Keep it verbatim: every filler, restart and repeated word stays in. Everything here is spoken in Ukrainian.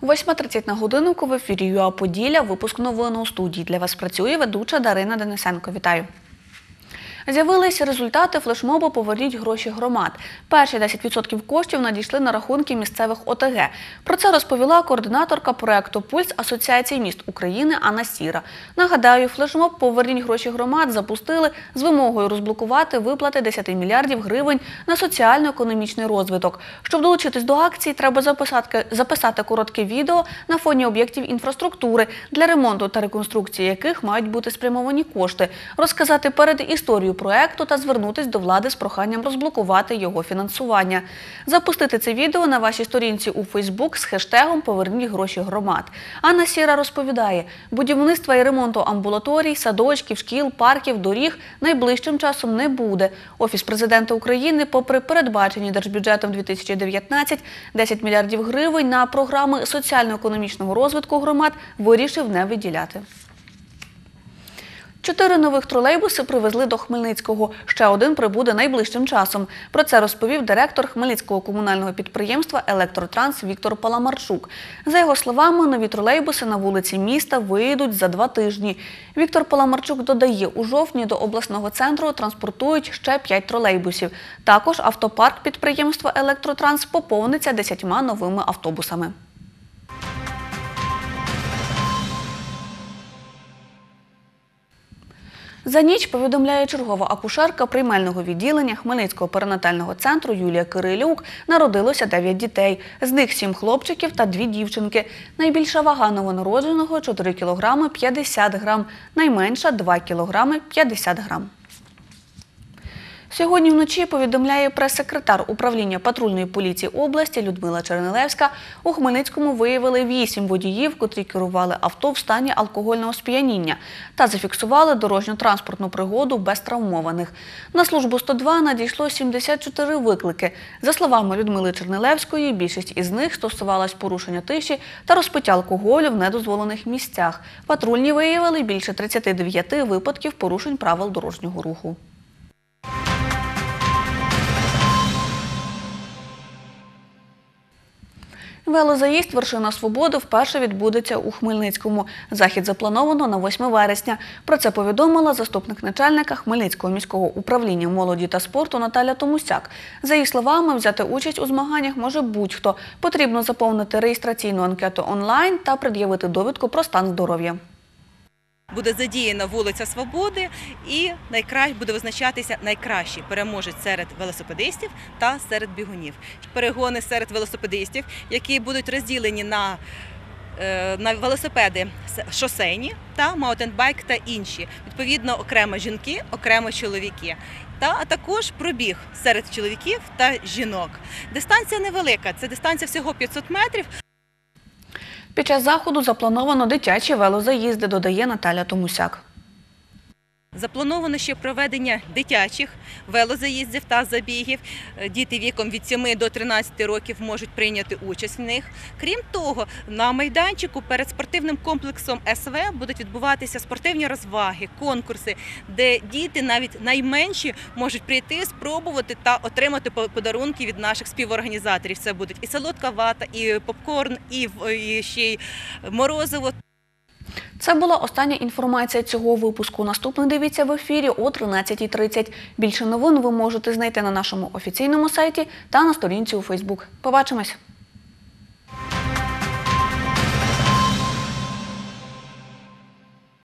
восьма тридцять на годиннику в ефірі ЮА Поділля. Випуск новин у студії. Для вас працює ведуча Дарина Денисенко. Вітаю. З'явилися результати флешмобу «Поверніть гроші громад». Перші десять відсотків коштів надійшли на рахунки місцевих О Те Ге. Про це розповіла координаторка проєкту «Пульс» Асоціації міст України Анна Сіра. Нагадаю, флешмоб «Поверніть гроші громад» запустили з вимогою розблокувати виплати десяти мільярдів гривень на соціально-економічний розвиток. Щоб долучитись до акції, треба записати, записати коротке відео на фоні об'єктів інфраструктури, для ремонту та реконструкції яких мають бути спрямовані кошти, розказати перед історією проєкту та звернутись до влади з проханням розблокувати його фінансування. Запустити це відео на вашій сторінці у Фейсбук з хештегом «Поверніть гроші громад». Анна Сіра розповідає, будівництва і ремонту амбулаторій, садочків, шкіл, парків, доріг найближчим часом не буде. Офіс президента України, попри передбачені Держбюджетом дві тисячі дев'ятнадцять десять мільярдів гривень на програми соціально-економічного розвитку громад, вирішив не виділяти. Чотири нових тролейбуси привезли до Хмельницького. Ще один прибуде найближчим часом. Про це розповів директор Хмельницького комунального підприємства «Електротранс» Віктор Паламарчук. За його словами, нові тролейбуси на вулиці міста виїдуть за два тижні. Віктор Паламарчук додає, у жовтні до обласного центру транспортують ще п'ять тролейбусів. Також автопарк підприємства «Електротранс» поповниться десятьма новими автобусами. За ніч, повідомляє чергова акушерка приймального відділення Хмельницького перинатального центру Юлія Кирилюк, народилося дев'ять дітей. З них сім хлопчиків та дві дівчинки. Найбільша вага новонародженого – чотири кілограми п'ятдесят грам, найменша – два кілограми п'ятдесят грам. Сьогодні вночі, повідомляє прес-секретар управління патрульної поліції області Людмила Чернилевська, у Хмельницькому виявили вісім водіїв, котрі керували авто в стані алкогольного сп'яніння та зафіксували дорожньо-транспортну пригоду без травмованих. На службу сто два надійшло сімдесят чотири виклики. За словами Людмили Чернилевської, більшість із них стосувалась порушення тиші та розпиття алкоголю в недозволених місцях. Патрульні виявили більше тридцяти дев'яти випадків порушень правил дорожнього руху. Велозаїзд «Вершина Свободи» вперше відбудеться у Хмельницькому. Захід заплановано на восьме вересня. Про це повідомила заступник начальника Хмельницького міського управління молоді та спорту Наталя Томусяк. За її словами, взяти участь у змаганнях може будь-хто. Потрібно заповнити реєстраційну анкету онлайн та пред'явити довідку про стан здоров'я. Буде задіяна вулиця Свободи і буде визначатися найкращий переможець серед велосипедистів та серед бігунів. Перегони серед велосипедистів, які будуть розділені на, на велосипеди шосейні та маунтенбайк та інші. Відповідно, окремо жінки, окремо чоловіки. Та, а також пробіг серед чоловіків та жінок. Дистанція невелика, це дистанція всього п'ятсот метрів. Під час заходу заплановано дитячі велозаїзди, додає Наталя Томусяк. Заплановано ще проведення дитячих велозаїздів та забігів. Діти віком від семи до тринадцяти років можуть прийняти участь в них. Крім того, на майданчику перед спортивним комплексом Ес Ве будуть відбуватися спортивні розваги, конкурси, де діти, навіть найменші, можуть прийти, спробувати та отримати подарунки від наших співорганізаторів. Це будуть і солодка вата, і попкорн, і, і ще й морозиво. Це була остання інформація цього випуску. Наступний дивіться в ефірі о тринадцятій тридцять. Більше новин ви можете знайти на нашому офіційному сайті та на сторінці у Фейсбук. Побачимось!